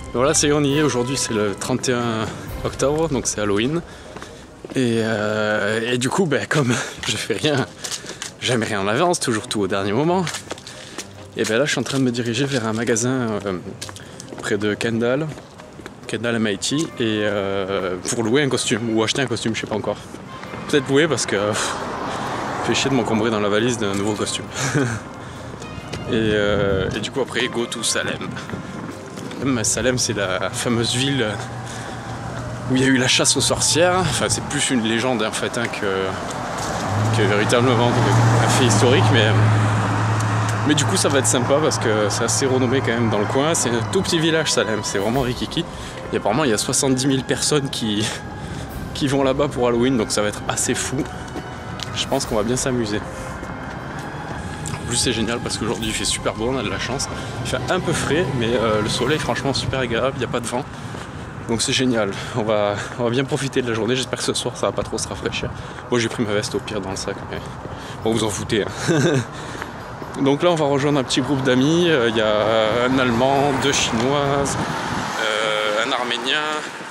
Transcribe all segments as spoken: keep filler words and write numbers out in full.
Voilà, c'est on y est. Aujourd'hui, c'est le trente et un octobre, donc c'est Halloween. Et, euh, et du coup, ben, comme je fais rien, jamais rien en avance, toujours tout au dernier moment. Et ben là, je suis en train de me diriger vers un magasin euh, près de Kendall, Kendall M I T, et euh, pour louer un costume ou acheter un costume, je sais pas encore. Peut-être louer parce que pff, fait chier de m'encombrer dans la valise d'un nouveau costume. et, euh, et du coup, après, go to Salem. Salem, c'est la fameuse ville où il y a eu la chasse aux sorcières. Enfin, c'est plus une légende en fait hein, que, que véritablement un fait historique, mais, mais du coup, ça va être sympa parce que c'est assez renommé quand même dans le coin. C'est un tout petit village, Salem, c'est vraiment rikiki. Et apparemment, il y a soixante-dix mille personnes qui, qui vont là-bas pour Halloween, donc ça va être assez fou. Je pense qu'on va bien s'amuser. En plus c'est génial parce qu'aujourd'hui il fait super beau, on a de la chance. Il fait un peu frais mais euh, le soleil franchement super agréable, il n'y a pas de vent. Donc c'est génial, on va, on va bien profiter de la journée, j'espère que ce soir ça va pas trop se rafraîchir. Moi j'ai pris ma veste au pire dans le sac, mais bon vous en foutez. Hein. Donc là on va rejoindre un petit groupe d'amis, il euh, y a un Allemand, deux Chinoises, euh, un Arménien,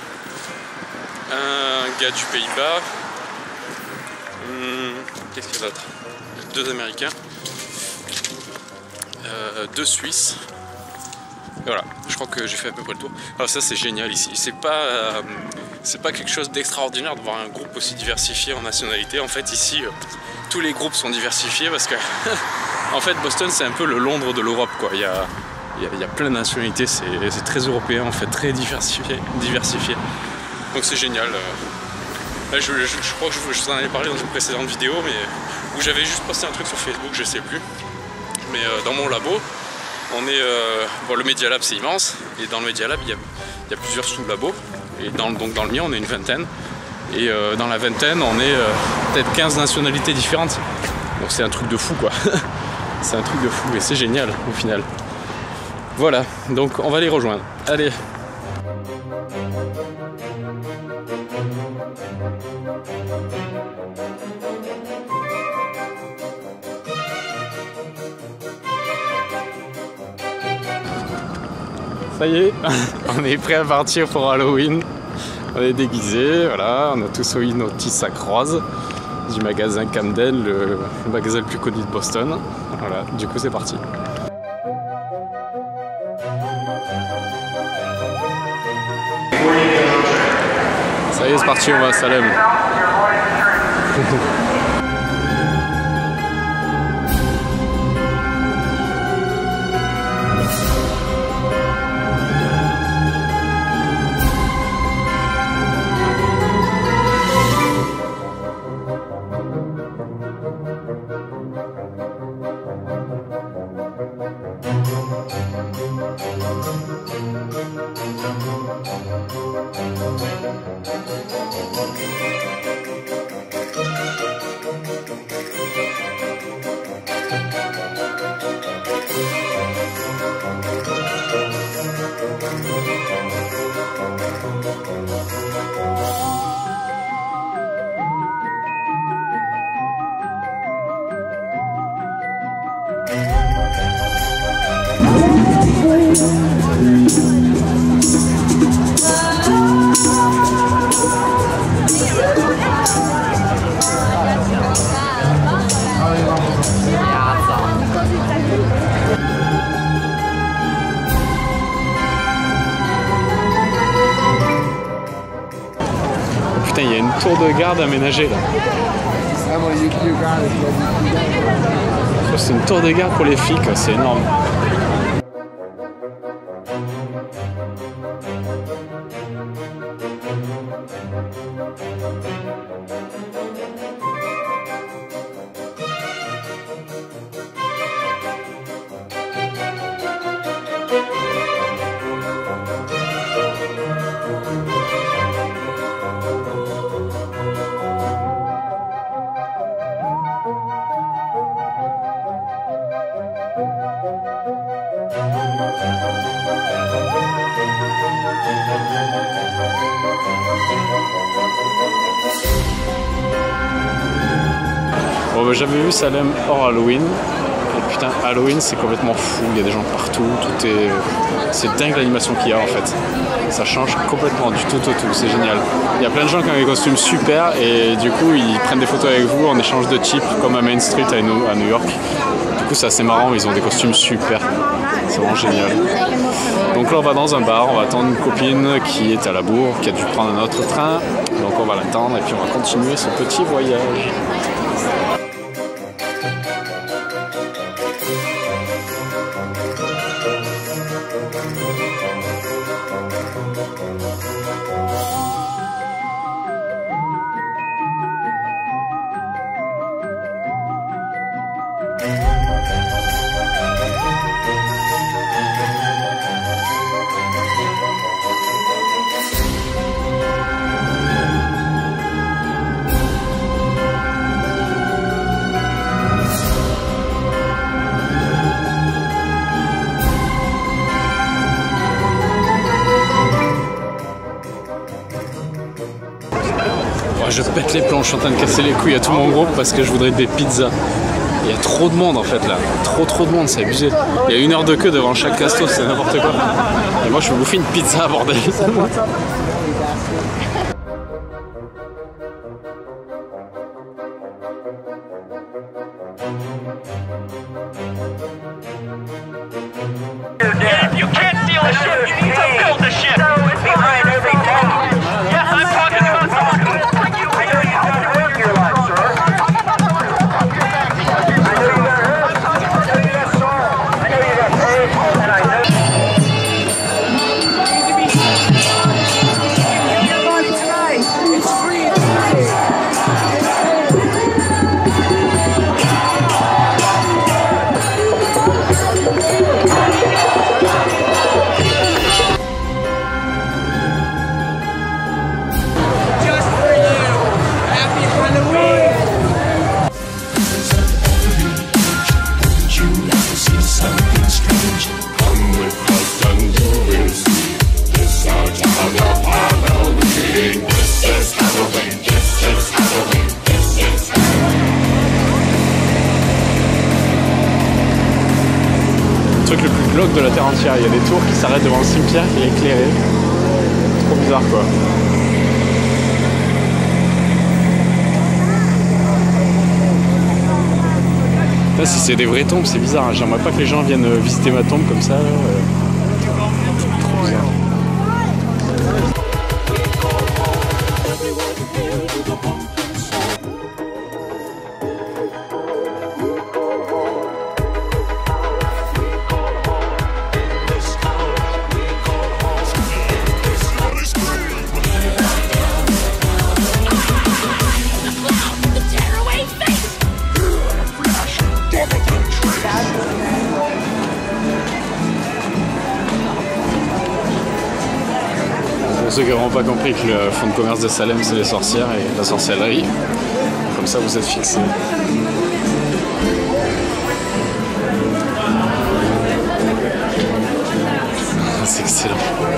un gars du Pays-Bas, hum, qu'est-ce qu'il y a d'autre? Deux Américains. Euh, deux Suisses. Et voilà, je crois que j'ai fait à peu près le tour. Alors ça c'est génial ici. C'est pas, euh, c'est pas quelque chose d'extraordinaire de voir un groupe aussi diversifié en nationalité. En fait ici, euh, tous les groupes sont diversifiés parce que en fait Boston c'est un peu le Londres de l'Europe quoi. Il y a, il y a, il y a plein de nationalités, c'est très européen en fait, très diversifié. diversifié. Donc c'est génial. Là, je, je, je crois que je, je vous en avais parlé dans une précédente vidéo, mais où j'avais juste posté un truc sur Facebook, je sais plus. Mais euh, dans mon labo, on est, euh, bon, le Media Lab c'est immense, et dans le Media Lab il y a, il y a plusieurs sous-labos, et dans, donc dans le mien on est une vingtaine, et euh, dans la vingtaine on est euh, peut-être quinze nationalités différentes, donc c'est un truc de fou quoi, c'est un truc de fou, et c'est génial au final. Voilà, donc on va les rejoindre, allez. Ça y est, on est prêt à partir pour Halloween. On est déguisés, voilà, on a tous eu nos petits sacs roses du magasin Camden, le, le magasin le plus connu de Boston. Voilà, du coup c'est parti. Ça y est, c'est parti, on va à Salem. Putain, il y a une tour de garde aménagée là. C'est une tour de garde pour les flics, c'est énorme. Bon, bah, j'avais vu Salem hors Halloween, et putain, Halloween c'est complètement fou, il y a des gens partout, tout est... C'est dingue l'animation qu'il y a en fait. Ça change complètement du tout au tout, c'est génial. Il y a plein de gens qui ont des costumes super et du coup ils prennent des photos avec vous en échange de chips comme à Main Street à New York. Du coup c'est assez marrant, ils ont des costumes super. C'est vraiment génial. Donc là on va dans un bar, on va attendre une copine qui est à la bourre, qui a dû prendre un autre train. Donc on va l'attendre et puis on va continuer ce petit voyage. Je pète les plombs, je suis en train de casser les couilles à tout mon groupe parce que je voudrais des pizzas. Il y a trop de monde en fait là, trop trop de monde, c'est abusé. Il y a une heure de queue devant chaque resto, c'est n'importe quoi. Et moi je veux bouffer une pizza, bordel. Le truc le plus glauque de la terre entière, il y a des tours qui s'arrêtent devant le cimetière qui est éclairé. Trop bizarre quoi. Là, si c'est des vraies tombes, c'est bizarre, hein. J'aimerais pas que les gens viennent visiter ma tombe comme ça. Là. Trop bizarre. Pour ceux qui n'auront pas compris que le fonds de commerce de Salem c'est les sorcières et la sorcellerie, comme ça vous êtes fixés. C'est excellent.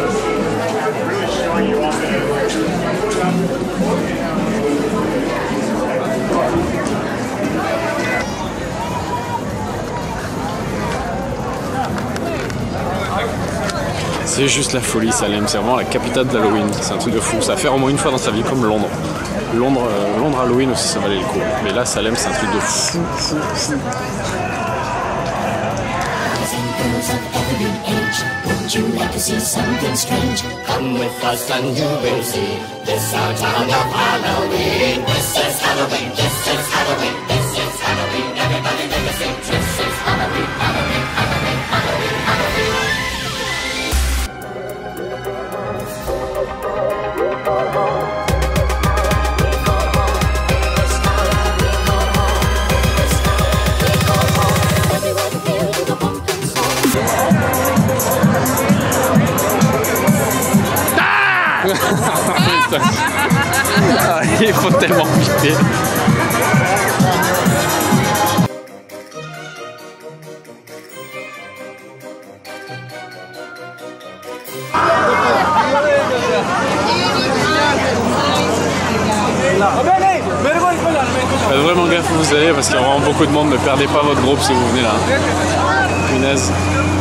C'est juste la folie, Salem, c'est vraiment la capitale de l'Halloween, c'est un truc de fou. Ça va faire au moins une fois dans sa vie comme Londres. Londres, euh, Londres Halloween aussi, ça valait le coup. Mais là, Salem, c'est un truc de fou, fou, fou. Ah, il faut tellement piquer. Va bene, Faites vraiment gaffe où vous allez parce qu'il y a vraiment beaucoup de monde. Ne perdez pas votre groupe si vous venez là. Punaise.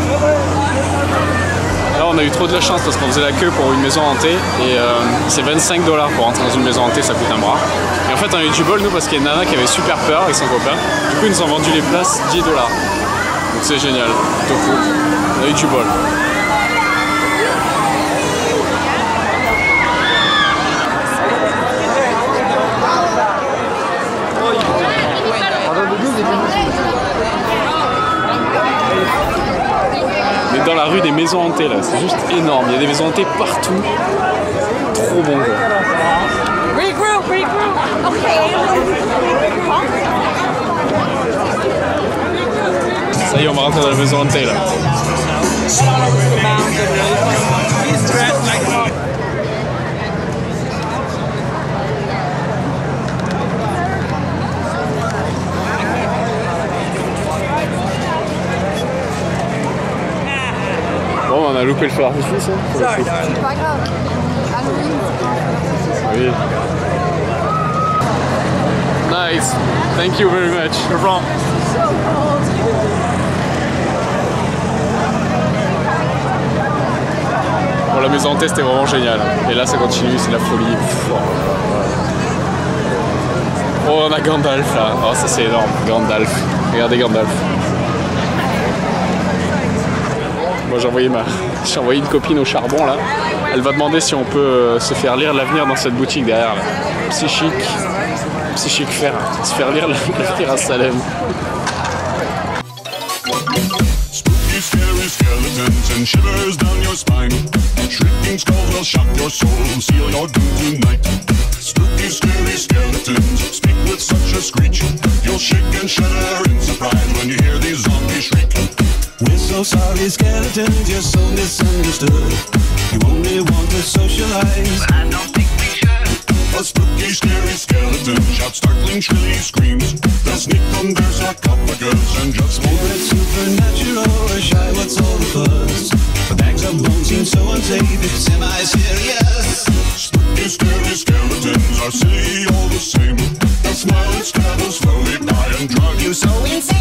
Là on a eu trop de la chance parce qu'on faisait la queue pour une maison hantée et euh, c'est vingt-cinq dollars pour rentrer dans une maison hantée, ça coûte un bras. Et en fait on a eu du bol nous parce qu'il y a une nana qui avait super peur avec son copain. Du coup ils nous ont vendu les places dix dollars. Donc c'est génial, plutôt cool. On a eu du bol. Mais dans la rue des maisons hantées là, c'est juste énorme. Il y a des maisons hantées partout. Trop bon quoi. Regroup, regroup. Okay. Ça y est, on va rentrer dans la maison hantée là. Bon, on a loupé le feu d'artifice. Hein, C'est pas grave. Halloween. Oui. Nice. Thank you very much. No problem. Bon, la maison hantée c'était vraiment génial. Et là ça continue, c'est la folie. Oh, on a Gandalf là. Oh, ça c'est énorme. Gandalf. Regardez Gandalf. Moi j'ai envoyé ma, j'ai envoyé une copine au charbon là. Elle va demander si on peut euh, se faire lire l'avenir dans cette boutique derrière là. Psychique, psychique faire, se faire lire l'avenir à Salem. Spooky, scary skeletons and shivers down your spine. Shrieking skulls will shock your soul, seal your doom tonight. Spooky, scary skeletons speak with such a screech. You'll shake and shudder in surprise when you hear these zombies shriek. We're so sorry, skeletons, you're so misunderstood. You only want to socialize, but I don't think we should. A spooky, scary skeleton shouts startling, shrilly screams. They'll sneak under sarcophagus and just want it supernatural or shy. What's all the buzz? The bags of bones seem so unsafe, it's semi-serious. Spooky, scary skeletons are silly all the same. They'll smile and stab us slowly by and drive you so insane.